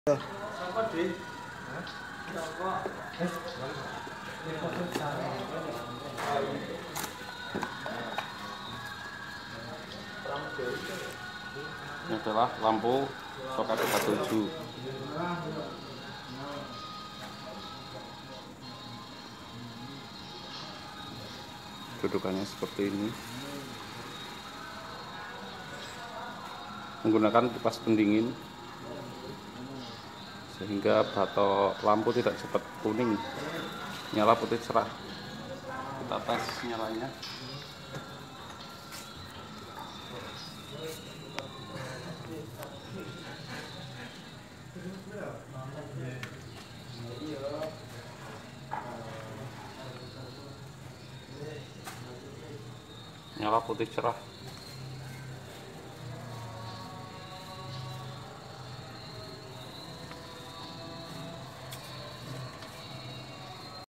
Ini adalah lampu soket 47. Dudukannya seperti ini. Menggunakan kipas pendingin sehingga batok lampu tidak cepat kuning, nyala putih cerah. Kita tes nyalanya. Nyala putih cerah.